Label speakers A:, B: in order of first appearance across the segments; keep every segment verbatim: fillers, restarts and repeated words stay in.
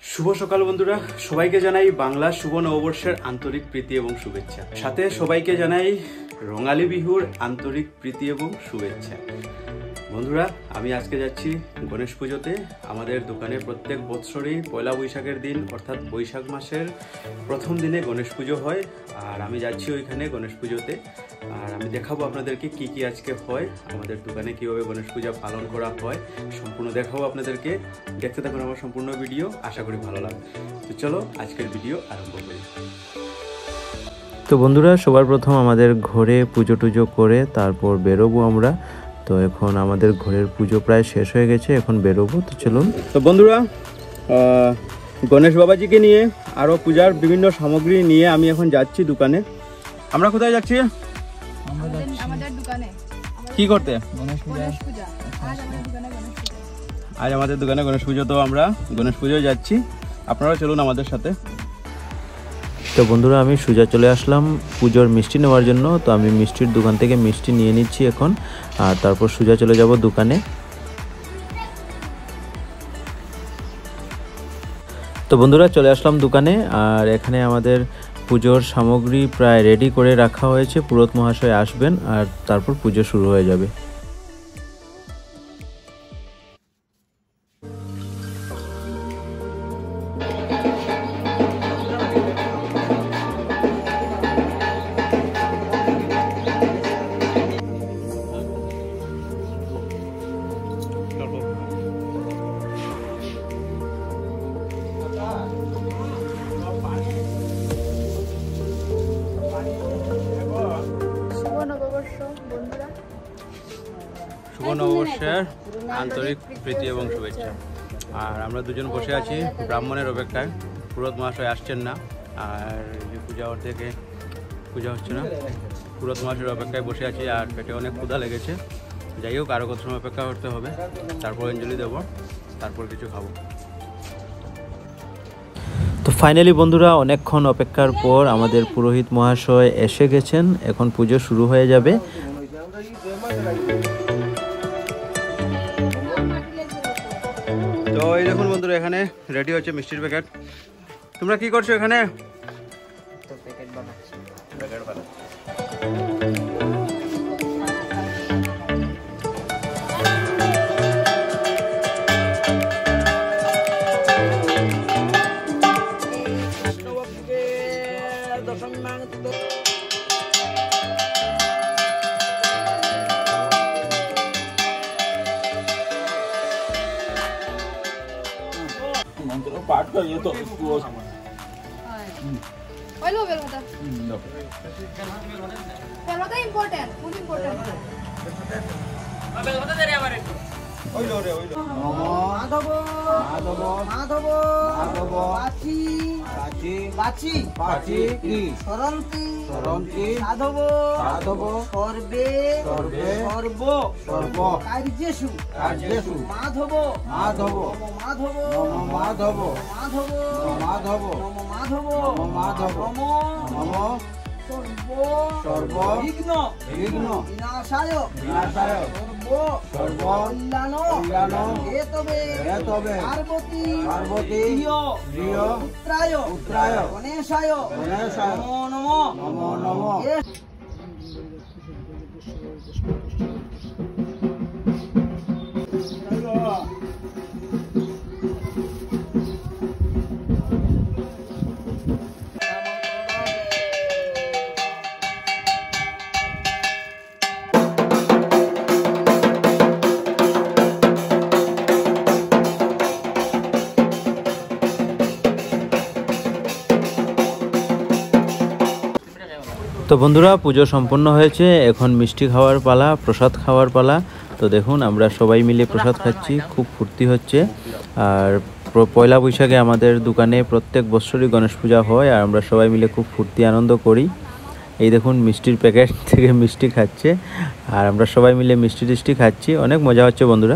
A: শুভ সকাল বন্ধুরা, সবাইকে জানাই বাংলা শুভ নববর্ষের আন্তরিক প্রীতি এবং শুভেচ্ছা। সাথে সবাইকে জানাই রঙালী বিহুর আন্তরিক প্রীতি এবং শুভেচ্ছা। বন্ধুরা, আমি আজকে যাচ্ছি গণেশ পুজোতে। আমাদের দোকানে প্রত্যেক বছরই পয়লা বৈশাখের দিন অর্থাৎ বৈশাখ মাসের প্রথম দিনে গণেশ পুজো হয়, আর আমি যাচ্ছি ওইখানে গণেশ পুজোতে। আর আমি দেখাবো আপনাদেরকে কি কি আজকে হয়, আমাদের দোকানে কীভাবে গণেশ পূজা পালন করা হয়, সম্পূর্ণ দেখাবো আপনাদেরকে। দেখতে থাকুন আমার সম্পূর্ণ ভিডিও, আশা করি ভালো লাগবে। তো চলো আজকের ভিডিও আরম্ভ করি।
B: তো বন্ধুরা, সবার প্রথম আমাদের ঘরে পুজো টুজো করে তারপর বেরোবো আমরা। তো এখন আমাদের ঘরের পুজো প্রায় শেষ হয়ে গেছে, এখন বেরোবো। তো চলুন।
A: তো বন্ধুরা, গণেশ বাবাজিকে নিয়ে আরও পূজার বিভিন্ন সামগ্রী নিয়ে আমি এখন যাচ্ছি দোকানে। আমরা কোথায় যাচ্ছি?
C: আমাদের দোকানে।
A: কি করতে?
C: গণেশ পূজা। আজ আমাদের দোকানে গণেশ পূজা।
A: আজ আমাদের দোকানে গণেশ পুজো, তো আমরা গণেশ পুজোয় যাচ্ছি। আপনারা চলুন আমাদের সাথে।
B: তো বন্ধুরা, আমি সোজা চলে আসলাম পুজোর মিষ্টি নেওয়ার জন্য। তো আমি মিষ্টির দোকান থেকে মিষ্টি নিয়ে নিচ্ছি এখন, আর তারপর সোজা চলে যাব দোকানে। তো বন্ধুরা, চলে আসলাম দোকানে, আর এখানে আমাদের পুজোর সামগ্রী প্রায় রেডি করে রাখা হয়েছে। পুরোহিত মহাশয় আসবেন আর তারপর পুজো শুরু হয়ে যাবে।
A: শুভ নববর্ষের আন্তরিক প্রীতি এবং শুভেচ্ছা। আর আমরা দুজন বসে আছি ব্রাহ্মণের অপেক্ষায়। পুরোহিত মহাশয় আসছেন না, আর যে পূজা ওর থেকে পূজা হচ্ছে না, পুরোহিত মহাশয়ের অপেক্ষায় বসে আছি। আর পেটে অনেক ক্ষুধা লেগেছে। যাই হোক, আরও কত সময় অপেক্ষা করতে হবে, তারপর অঞ্জলি দেবো, তারপর কিছু খাবো।
B: তো ফাইনালি বন্ধুরা, অনেকক্ষণ অপেক্ষার পর আমাদের পুরোহিত মহাশয় এসে গেছেন। এখন পুজো শুরু হয়ে যাবে।
A: তো এই দেখুন বন্ধুরা, এখানে রেডি হচ্ছে মিষ্টির প্যাকেট। তোমরা কি করছো এখানে?
D: তো প্যাকেট বানাচ্ছি।
A: প্যাকেট বানাচ্ছি।
E: पार्ट का ये तो इसको
C: Oilo velmata.
E: no
C: Velmata important, food important. Velmata dere amar ekটু.
E: ওইলো রে ওইলো
D: মাধব
E: মাধব
D: মাধব
E: মাধব
D: বাচি
E: বাচি
D: বাচি
E: বাচি কি
D: সরন্তি
E: সরন্তি
D: সাধব
E: সাধব
D: সর্বে
E: সর্বে
D: সর্ব
E: সর্ব
D: কার্যেষু
E: কার্যেষু
D: মাধব
E: মাধব
D: নম মাধব
E: নম মাধব
D: মাধব
E: মাধব
D: নম মাধব
E: নম মাধব
D: নম
E: নম
D: সর্ব
E: সর্ব
D: বিঘ্ন
E: বিঘ্ন
D: বিনাশায়
E: বিনাশায়
D: সর্ব
E: সর্ব
D: কল্যাণ
E: কল্যাণ
D: হেতবে
E: হেতবে
D: পার্বতী
E: পার্বতী
D: প্রিয়
E: প্রিয়
D: পুত্রায়
E: পুত্রায়
D: গণেশায়
E: গণেশায়
D: নমো নমো
E: নমো নমো।
D: এ
B: তো বন্ধুরা, পুজো সম্পন্ন হয়েছে। এখন মিষ্টি খাওয়ার পালা, প্রসাদ খাওয়ার পালা। তো দেখুন, আমরা সবাই মিলে প্রসাদ খাচ্ছি, খুব ফুর্তি হচ্ছে। আর পয়লা বৈশাখে আমাদের দোকানে প্রত্যেক বছরই গণেশ পূজা হয়, আর আমরা সবাই মিলে খুব ফুর্তি আনন্দ করি। এই দেখুন, মিষ্টির প্যাকেট থেকে মিষ্টি খাচ্ছে, আর আমরা সবাই মিলে মিষ্টি টিষ্টি খাচ্ছি। অনেক মজা হচ্ছে বন্ধুরা।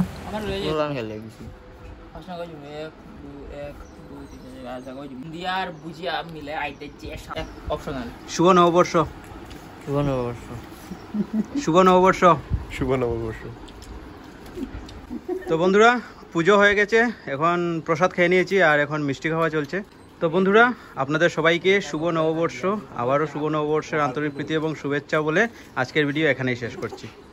A: শুভ নববর্ষ।
D: শুভ নববর্ষ।
A: শুভ নববর্ষ।
E: শুভ নববর্ষ।
A: তো বন্ধুরা, পুজো হয়ে গেছে, এখন প্রসাদ খেয়ে নিয়েছি আর এখন মিষ্টি খাওয়া চলছে। তো বন্ধুরা, আপনাদের সবাইকে শুভ নববর্ষ, আবারও শুভ নববর্ষের আন্তরিক প্রীতি এবং শুভেচ্ছা বলে আজকের ভিডিও এখানেই শেষ করছি।